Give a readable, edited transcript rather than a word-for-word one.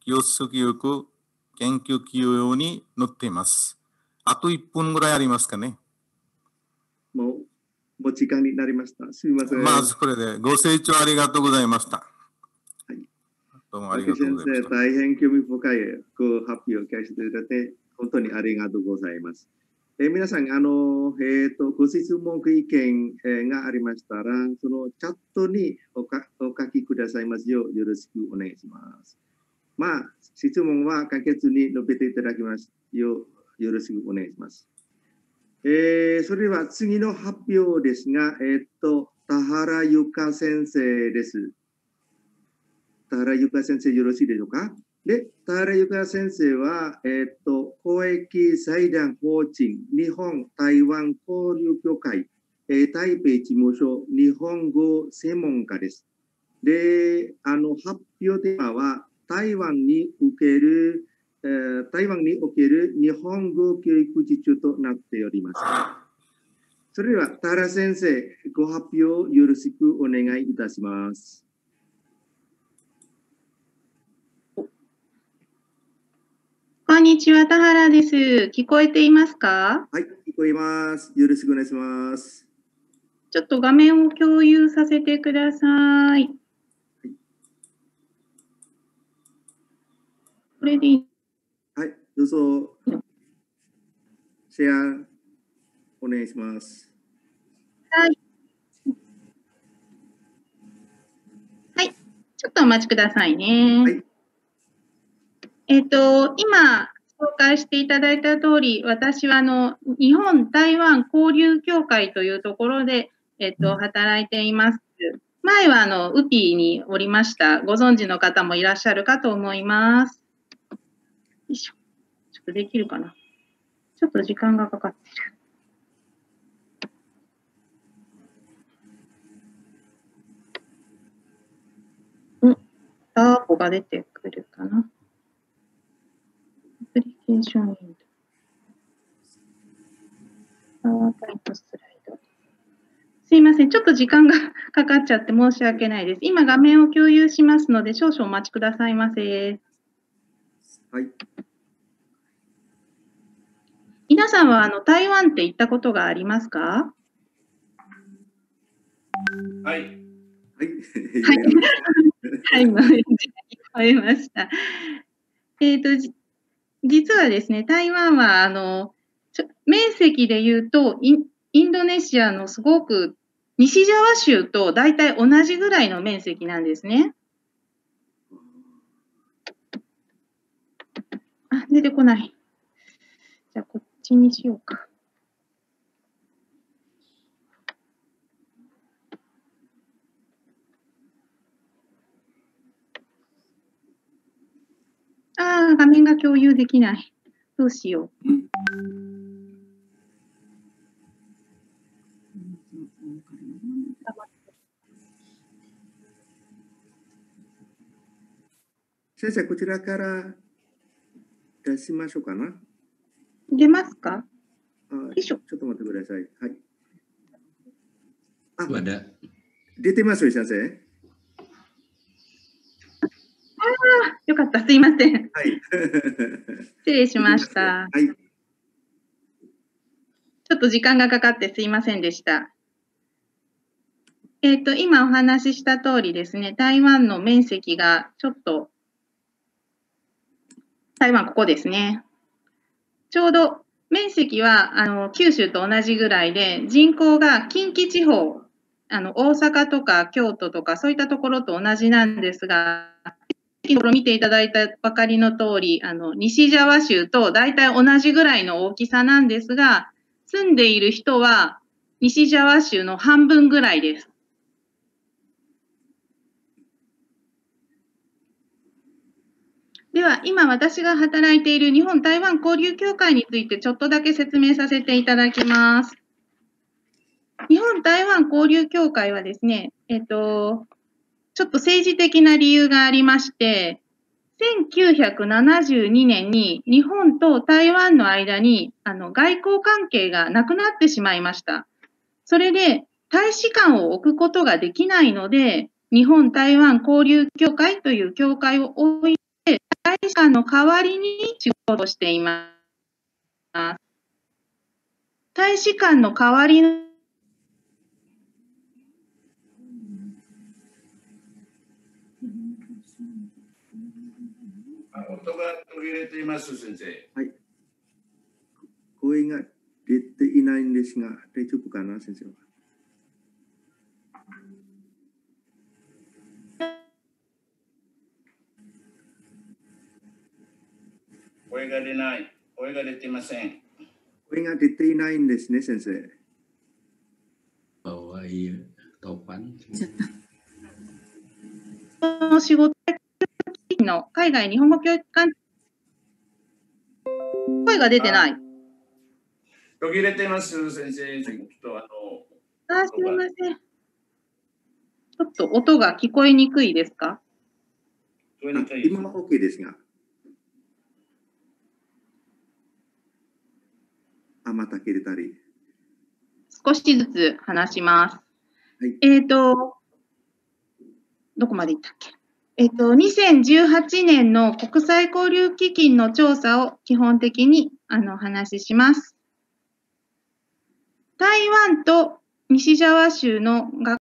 気をつけよく研究企業に載っています。あと1分ぐらいありますかね。 もう時間になりました。すみません。 まずこれでご清聴ありがとうございました。 はい、 どうもありがとうございました。 大変興味深いご発表を聞かせていただいて、本当にありがとうございます。皆さん、ご質問、意見がありましたら、そのチャットにお書きくださいますよう、よろしくお願いします。まあ、質問は簡潔に述べていただきますよう、よろしくお願いします。それでは次の発表ですが、田原由香先生です。田原由香先生、よろしいでしょうか。で、田原由香先生は、公益財団法人日本台湾交流協会、台北事務所日本語専門家です。で、発表テーマは台湾における日本語教育実習となっております。それでは田原先生、ご発表よろしくお願いいたします。 こんにちは、田原です。聞こえていますか？ はい、聞こえます。よろしくお願いします。 ちょっと画面を共有させてください。これでいい？ はい、どうぞ。シェアお願いします。 はい。はい、ちょっとお待ちくださいね。はい、今、紹介していただいた通り、私は日本台湾交流協会というところで、働いています。前はウピーにおりました。ご存知の方もいらっしゃるかと思います。よいしょ。ちょっとできるかな。ちょっと時間がかかってる。ターボが出てくるかな。アプリケーションウィンドウ。パワーポイントスライド。すいません。ちょっと時間がかかっちゃって申し訳ないです。今画面を共有しますので少々お待ちくださいませ。 はい。 皆さんは台湾って行ったことがありますか？ はい。はい。 はい。聞こえました。実はですね、台湾は面積で言うとインドネシアのすごく西ジャワ州と大体同じぐらいの面積なんですね。あ、出てこない。じゃあこっちにしようか。画面が共有できない。どうしよう。 先生、こちらから出しましょうかな。 出ますか？ よいしょ。ちょっと待ってください。はい。 ada。 出てますよ、先生。 よかった。すいません。 はい。 失礼しました。 はい。 ちょっと時間がかかってすいませんでした。今お話しした通りですね、台湾の面積がちょっと、台湾ここですね。ちょうど面積は九州と同じぐらいで、人口が近畿地方、大阪とか京都とかそういったところと同じなんですが、見ていただいたばかりの通り、西ジャワ州と大体同じぐらいの大きさなんですが、住んでいる人は西ジャワ州の半分ぐらいです。では、今私が働いている日本台湾交流協会についてちょっとだけ説明させていただきます。日本台湾交流協会はですね、ちょっと政治的な理由がありまして、1972年に日本と台湾の間に外交関係がなくなってしまいました。それで大使館を置くことができないので、日本台湾交流協会という協会を置いて、外代わりに仕事をしています。大使館の代わりの音が途切れています、先生。 はい。声が出ていないんですが、大丈夫かな、先生は。 声が出ない。声が出ていません。 声が出ていないんですね、先生。 の仕事の海外日本語教育館、声が出てない。 途切れています、先生。 すみません。ちょっと音が聞こえにくいですか？ 今は OK ですが。また切れたり。 少しずつ話します。 はい、 どこまでいったっけ？2018年の国際交流基金の調査を基本的にお話しします。台湾と西ジャワ州の学